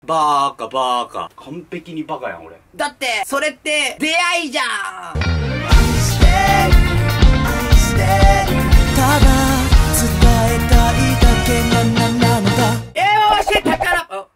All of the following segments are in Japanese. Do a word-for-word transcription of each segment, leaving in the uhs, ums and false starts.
バーカバーカ。完璧にバカやん俺。だってそれって出会いじゃん。愛してる愛してる、ただ伝えたいだけなななのだ。えー、回して宝あ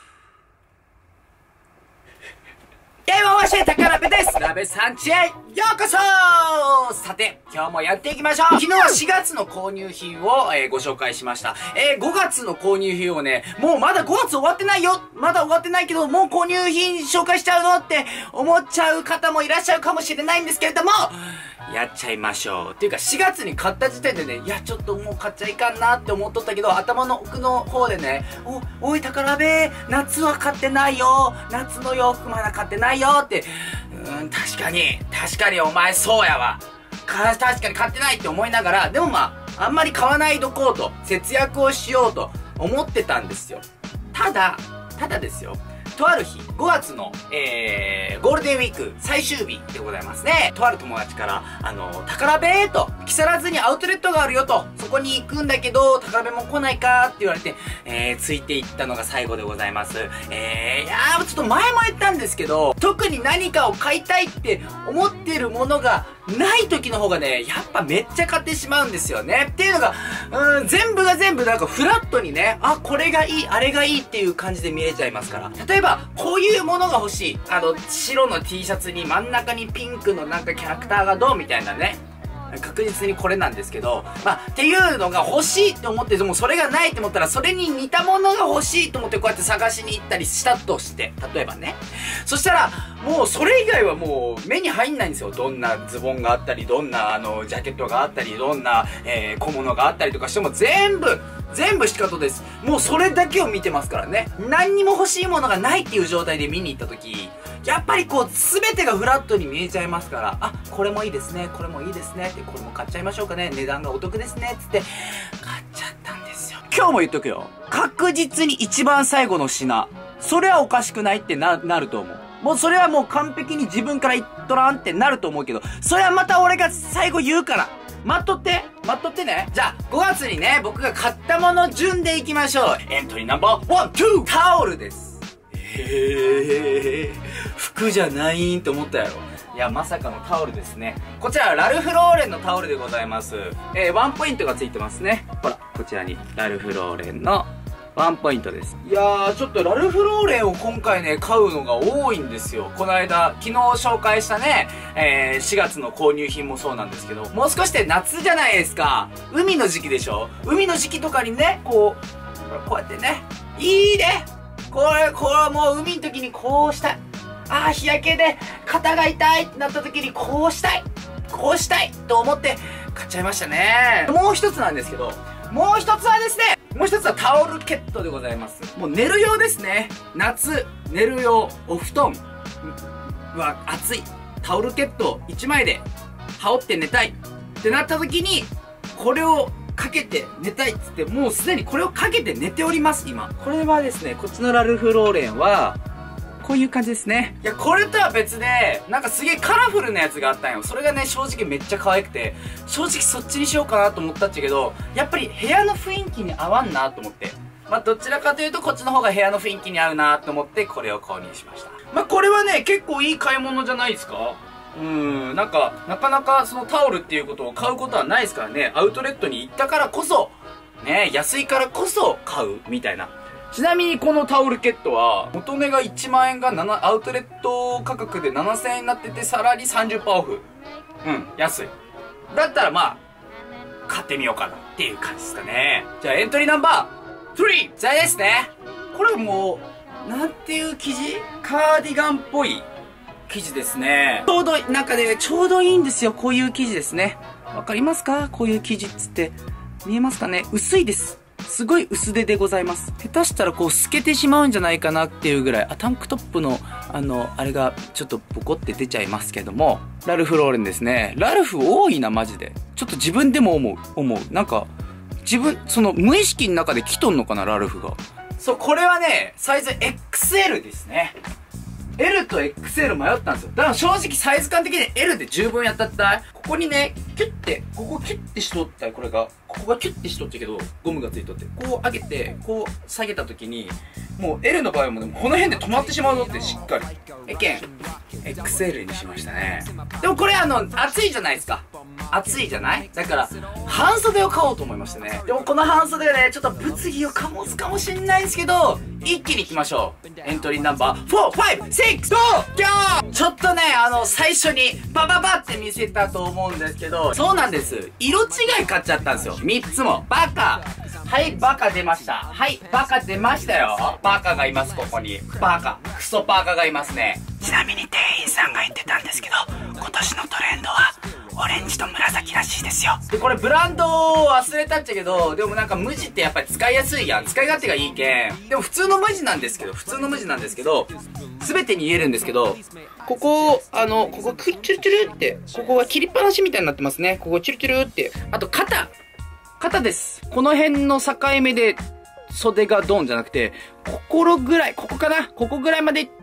えー、回して宝部です。ラベさんちへようこそ。さて今日もやっていきましょう。昨日はしがつの購入品を、えー、ご紹介しました。えー、ごがつの購入品をね、もうまだごがつ終わってないよ、まだ終わってないけどもう購入品紹介しちゃうのって思っちゃう方もいらっしゃるかもしれないんですけれども、やっちゃいましょう。っていうかしがつに買った時点でね、いやちょっともう買っちゃいかんなって思っとったけど、頭の奥の方でね、お、おい宝部、夏は買ってないよ、夏の洋服まだ買ってないよって、うーん、確かに確かにお前そうやわ、か確かに買ってないって思いながら、でもまああんまり買わないどこうと、節約をしようと思ってたんですよ。ただただですよ、とある日、ごがつの、えー、ゴールデンウィーク最終日でございますね。とある友達から、あの、宝部ーと、木更津にアウトレットがあるよと、そこに行くんだけど、宝部も来ないかって言われて、えー、ついて行ったのが最後でございます。えー、いやー、ちょっと前も言ったんですけど、特に何かを買いたいって思ってるものがない時の方がね、やっぱめっちゃ買ってしまうんですよね。っていうのが、うーん、全部が全部なんかフラットにね、あ、これがいい、あれがいいっていう感じで見えちゃいますから。例えば、こういうものが欲しい。あの、白の T シャツに真ん中にピンクのなんかキャラクターがどうみたいなね。確実にこれなんですけど、まあ、っていうのが欲しいって思って、でもそれがないって思ったら、それに似たものが欲しいと思ってこうやって探しに行ったりしたとして、例えばね。そしたら、もうそれ以外はもう目に入んないんですよ。どんなズボンがあったり、どんなあの、ジャケットがあったり、どんな、えー、小物があったりとかしても全部、全部しかとです。もうそれだけを見てますからね。何にも欲しいものがないっていう状態で見に行った時、やっぱりこう、すべてがフラットに見えちゃいますから、あ、これもいいですね、これもいいですねって、これも買っちゃいましょうかね、値段がお得ですね、つって、買っちゃったんですよ。今日も言っとくよ。確実に一番最後の品。それはおかしくないってな、なると思う。もうそれはもう完璧に自分から言っとらんってなると思うけど、それはまた俺が最後言うから。待っとって待っとってね。じゃあ、ごがつにね、僕が買ったもの順でいきましょう。エントリーナンバーワン、ツー! タオルです。へー、服じゃないんと思ったやろ。いや、まさかのタオルですね。こちらはラルフローレンのタオルでございます。えー、ワンポイントがついてますね。ほら、こちらにラルフローレンのワンポイントです。いやー、ちょっとラルフローレンを今回ね、買うのが多いんですよ。この間、昨日紹介したね、えー、しがつの購入品もそうなんですけど、もう少しで夏じゃないですか。海の時期でしょ。海の時期とかにね、こう、こうやってね、いいね。これ、これはもう海の時にこうしたい。ああ、日焼けで肩が痛いってなった時にこうしたい。こうしたいと思って買っちゃいましたね。もう一つなんですけど、もう一つはですね、もう一つはタオルケットでございます。もう寝る用ですね。夏、寝る用、お布団は暑い。タオルケットいちまいで羽織って寝たいってなった時に、これをかけて寝たいっつって、もうすでにこれをかけて寝ております、今。これはですね、こっちのラルフローレンは、こういう感じですね。いや、これとは別で、なんかすげえカラフルなやつがあったんよ。それがね、正直めっちゃ可愛くて、正直そっちにしようかなと思ったっちゃけど、やっぱり部屋の雰囲気に合わんなと思って。まあ、どちらかというとこっちの方が部屋の雰囲気に合うなと思って、これを購入しました。まあ、これはね、結構いい買い物じゃないですか？うーん、なんか、なかなかそのタオルっていうことを買うことはないですからね。アウトレットに行ったからこそ、ね、安いからこそ買うみたいな。ちなみにこのタオルケットは、元値がいちまんえんがななアウトレット価格でななせんえんになってて、さらに さんじゅっパーセント オフ。うん、安い。だったらまあ、買ってみようかなっていう感じですかね。じゃあエントリーナンバースリー! じゃあですね。これもう、なんていう生地？カーディガンっぽい生地ですね。ちょうど、なんかね、ちょうどいいんですよ。こういう生地ですね。わかりますか？こういう生地っつって。見えますかね？薄いです。すごい薄手でございます。下手したらこう透けてしまうんじゃないかなっていうぐらい、あ、タンクトップの、あの、あれがちょっとボコって出ちゃいますけども、ラルフローレンですね。ラルフ多いな、マジで。ちょっと自分でも思う、思う。なんか、自分、その無意識の中で来とんのかな、ラルフが。そう、これはね、サイズ エックスエル ですね。 エル と エックスエル 迷ったんですよ。だから正直サイズ感的に エル で十分やったったい。ここにね、キュッて、ここキュッてしとったい、これが。ここがキュッてしとったけど、ゴムがついとって。こう上げて、こう下げた時に、もう エル の場合もね、この辺で止まってしまうのってしっかり。えけん、エックスエル にしましたね。でもこれあの、暑いじゃないですか。暑いじゃないだから、半袖を買おうと思いましたね。でもこの半袖ね、ちょっと物議を醸すかもしんないんですけど、一気に行きましょう。エントリーナンバー、フォー、ファイブ、シックス、ゴー、ギョー。ちょっとね、あの、最初に、バババって見せたと思うんですけど、そうなんです。色違い買っちゃったんですよ。みっつも。バカ。はい、バカ出ました。はい、バカ出ましたよ。バカがいます、ここに。バカ。クソバカがいますね。ちなみに店員さんが言ってたんですけど、今年のトレンドは、オレンジと紫らしいですよ。で、これブランドを忘れたっちゃけど、でもなんか無地ってやっぱり使いやすいやん。使い勝手がいいけん。でも普通の無地なんですけど、普通の無地なんですけど、すべてに言えるんですけど、ここ、あの、ここクルチュルチュルって、ここが切りっぱなしみたいになってますね。ここチュルチュルって。あと肩。肩です。この辺の境目で袖がドンじゃなくて、心ぐらい、ここかなここぐらいまで行って、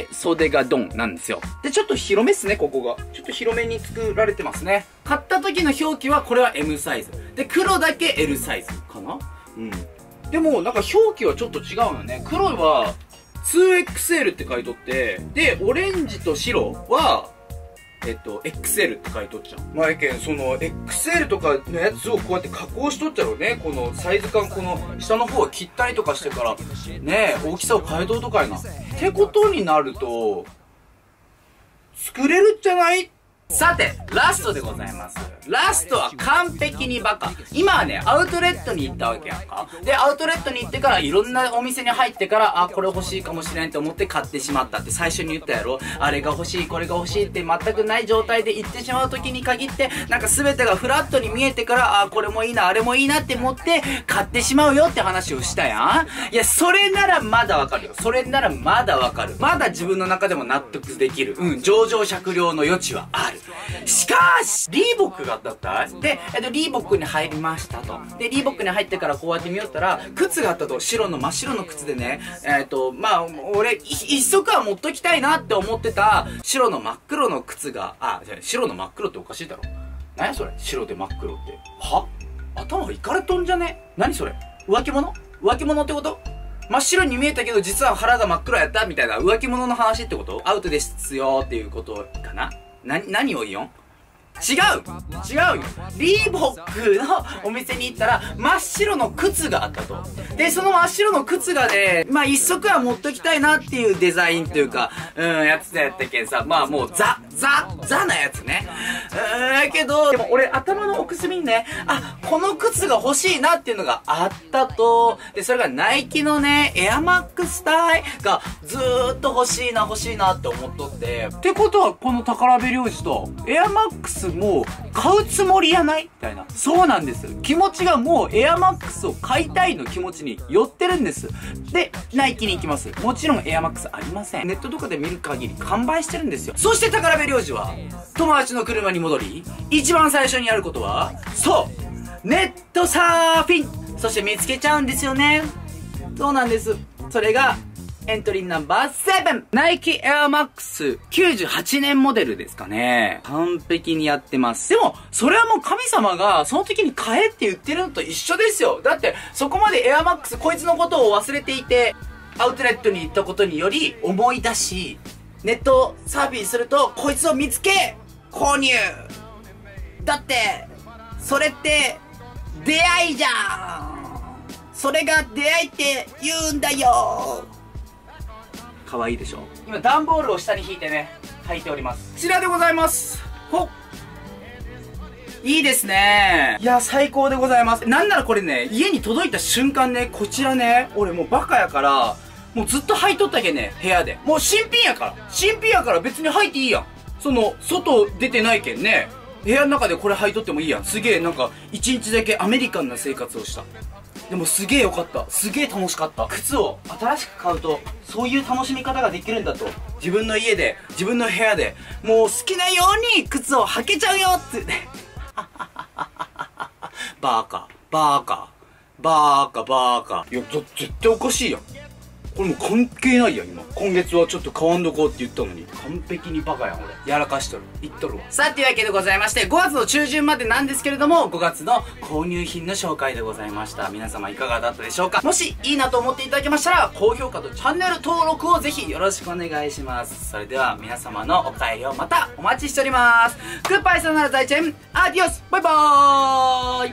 袖がドンなんですよ。で、ちょっと広めっすね、ここが。ちょっと広めに作られてますね。買った時の表記は、これは エム サイズ。で、黒だけ エル サイズかなうん。でも、なんか表記はちょっと違うよね。黒は ツーエックスエル って書いとって、で、オレンジと白は、えっと、エックスエル って書いとっちゃう。まあ、やけん、その、エックスエル とかのやつをこうやって加工しとっちゃろうね。このサイズ感、この下の方を切ったりとかしてから、ねえ、大きさを変えとるとかいな。ってことになると、作れるんじゃない？さて、ラストでございます。ラストは完璧にバカ。今はね、アウトレットに行ったわけやんか。で、アウトレットに行ってから、いろんなお店に入ってから、あ、これ欲しいかもしれんって思って買ってしまったって最初に言ったやろ。あれが欲しい、これが欲しいって全くない状態で行ってしまう時に限って、なんか全てがフラットに見えてから、あ、これもいいな、あれもいいなって思って、買ってしまうよって話をしたやん。いや、それならまだわかるよ。それならまだわかる。まだ自分の中でも納得できる。うん、上場酌量の余地はある。しかし、リーボックがあったったいで、えっと、リーボックに入りましたと。で、リーボックに入ってからこうやって見よったら、靴があったと。白の真っ白の靴でね、えっと、まあ、俺、一足は持っときたいなって思ってた、白の真っ黒の靴が、あ、白の真っ黒っておかしいだろ。何やそれ白で真っ黒って。は頭いかれとんじゃね何それ浮気者浮気者ってこと真っ白に見えたけど実は腹が真っ黒やったみたいな浮気者の話ってこと？アウトですよっていうことかな？な、何を言おん？違う違うよ。リーボックのお店に行ったら真っ白の靴があったと。で、その真っ白の靴がね、まあ一足は持っときたいなっていうデザインっていうか、うん、やつだやったけんさ、まあもうザ、ザ、ザなやつね。うん、やけど、でも俺頭の奥隅にね、あ、この靴が欲しいなっていうのがあったと。で、それがナイキのね、エアマックスタイがずーっと欲しいな欲しいなって思っとって。ってことはこの宝部良治とエアマックスもう買うつもりやないみたいな。そうなんです。気持ちがもうエアマックスを買いたいの気持ちに寄ってるんです。で、ナイキに行きます。もちろんエアマックスありません。ネットとかで見る限り完売してるんですよ。そして宝部良治は、友達の車に戻り、一番最初にやることは、そう、ネットサーフィンそして見つけちゃうんですよね。そうなんです。それが、エントリーナンバーセブンナイキエアマックスきゅうじゅうはちねんモデルですかね。完璧にやってます。でも、それはもう神様がその時に買えって言ってるのと一緒ですよ。だって、そこまでエアマックスこいつのことを忘れていて、アウトレットに行ったことにより思い出し、ネットサーフィンするとこいつを見つけ、購入。だって、それって出会いじゃん。それが出会いって言うんだよ。可愛いでしょ。今段ボールを下に引いてね履いております。こちらでございます。ほっ、いいですね。いや最高でございます。なんならこれね家に届いた瞬間ね、こちらね俺もうバカやからもうずっと履いとったけね、部屋でもう新品やから新品やから別に履いていいやん。その外出てないけんね、部屋の中でこれ履いとってもいいやん。すげえなんか一日だけアメリカンな生活をした。でもすげえ良かった。すげえ楽しかった。靴を新しく買うとそういう楽しみ方ができるんだと。自分の家で自分の部屋でもう好きなように靴を履けちゃうよってバーカバーカバーカバーカ。いや絶対おかしいやん。 これもう関係ないやん今。今月はちょっと買わんどこうって言ったのに完璧にバカやん俺。やらかしとる、言っとるわ。 さあというわけでございまして、ごがつの中旬までなんですけれども、ごがつの購入品の紹介でございました。皆様いかがだったでしょうか。もしいいなと思っていただけましたら、高評価とチャンネル登録をぜひよろしくお願いします。それでは皆様のお帰りをまたお待ちしております。グッバイ、さよなら、再见、アディオス、バイバーイ。